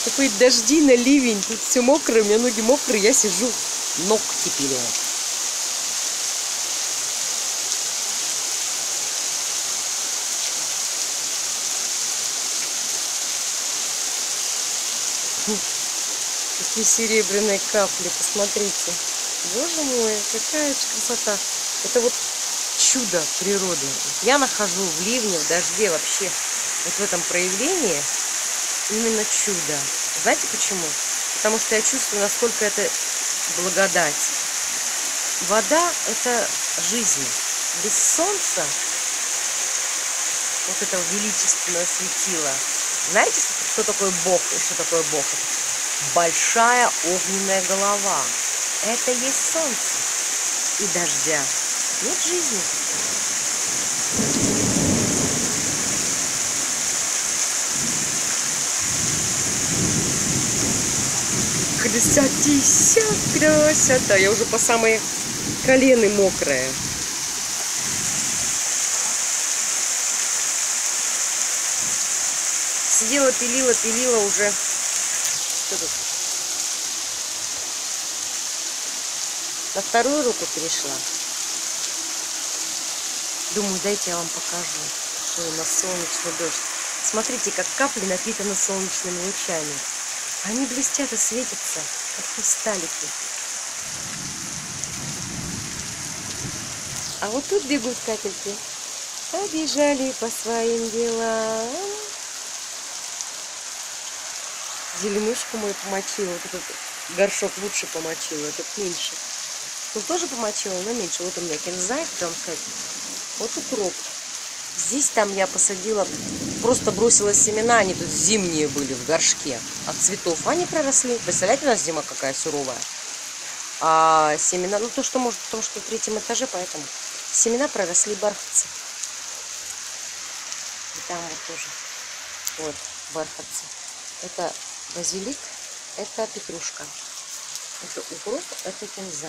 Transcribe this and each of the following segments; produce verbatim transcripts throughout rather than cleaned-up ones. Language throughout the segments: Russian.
Такой дожди на ливень, тут все мокрое, у меня ноги мокрые, я сижу, ногти пилю. Какие серебряные капли, посмотрите. Боже мой, какая же красота. Это вот чудо природы. Я нахожу в ливне, в дожде вообще, вот в этом проявлении именно чудо. Знаете почему? Потому что я чувствую, насколько это благодать. Вода – это жизнь. Без солнца, вот этого величественного светила. Знаете, что такое Бог и что такое Бог? Большая огненная голова. Это есть солнце. И дождя нет жизни. Красотища, красота. Я уже по самые колены мокрая. Сидела, пилила, пилила уже. Что тут? На вторую руку перешла. Думаю, дайте я вам покажу, что у нас солнечный дождь. Смотрите, как капли напитаны солнечными лучами. Они блестят и светятся, как хрусталики. А вот тут бегут капельки. Побежали по своим делам. Зеленушку мою помочила. Вот этот горшок лучше помочила, этот меньше. Тут тоже помочила, но меньше. Вот у меня кинза, хотела вам сказать. Вот укроп. Здесь там я посадила, просто бросила семена, они тут зимние были в горшке от цветов. Они проросли. Представляете, у нас зима какая суровая. А семена, ну то, что может, потому что в третьем этаже, поэтому семена проросли бархатцы. И там вот тоже. Вот бархатцы. Это базилик, это петрушка. Это укроп, это кинза.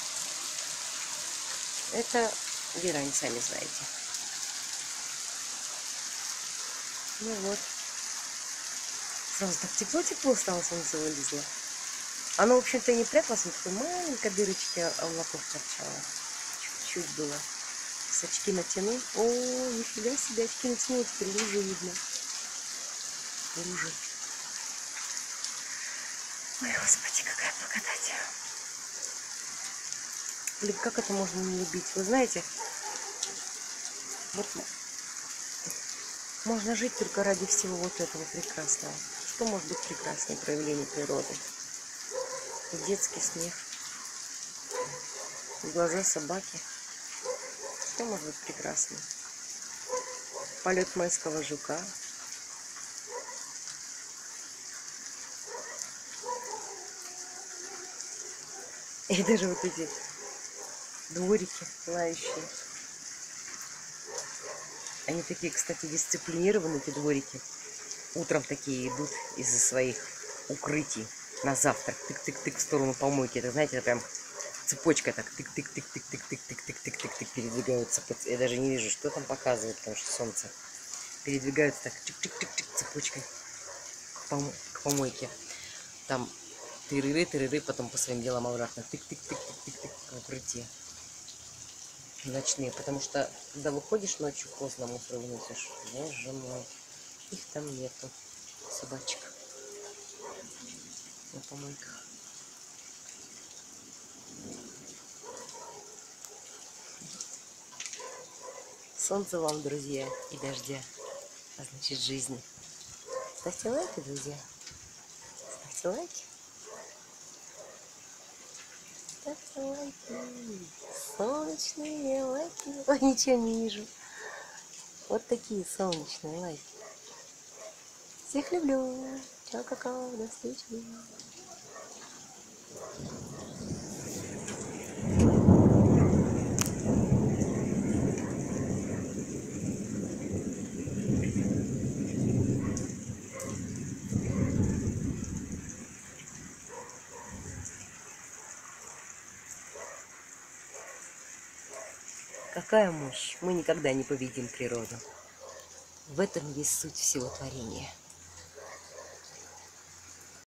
Это герань, сами знаете. Ну вот. Сразу так тепло-тепло стало, солнце вылезло. Оно, в общем-то, и не пряталось, но такой маленькой дырочки облаков торчало. Чуть-чуть было. С очки натянул. О, нифига себе, очки натянул, теперь лужи видно. Лужи. Ой, Господи, какая благодать. Блин, как это можно не любить? Вы знаете, вот можно жить только ради всего вот этого прекрасного. Что может быть прекраснее проявление природы? И детский смех, и глаза собаки. Что может быть прекраснее? Полет майского жука. И даже вот эти дворики лающие. Они такие, кстати, дисциплинированные, эти дворики. Утром такие идут из-за своих укрытий на завтрак. Тык-тык-тык в сторону помойки. Это, знаете, это прям цепочка так. Тык-тык-тык-тык-тык-тык-тык-тык-тык-тык-тык передвигаются. Я даже не вижу, что там показывает, потому что солнце. Передвигаются так чик-чик-чик-чик цепочкой к, пом к помойке. Там тырыры-тырыры, потом по своим делам обратно. Тык-тык-тык-тык-тык-тык в укрытие. Ночные, потому что когда выходишь ночью поздно, мусор выносишь, боже мой, их там нету, собачек на помойках. Солнце вам, друзья, и дождя, а значит жизни. Ставьте лайки, друзья, ставьте лайки. Ставьте лайки. Солнечные лайки. Ой, ничего не вижу. Вот такие солнечные лайки. Всех люблю. Чао, какао, до встречи. Какая мощь! Мы никогда не победим природу. В этом есть суть всего творения.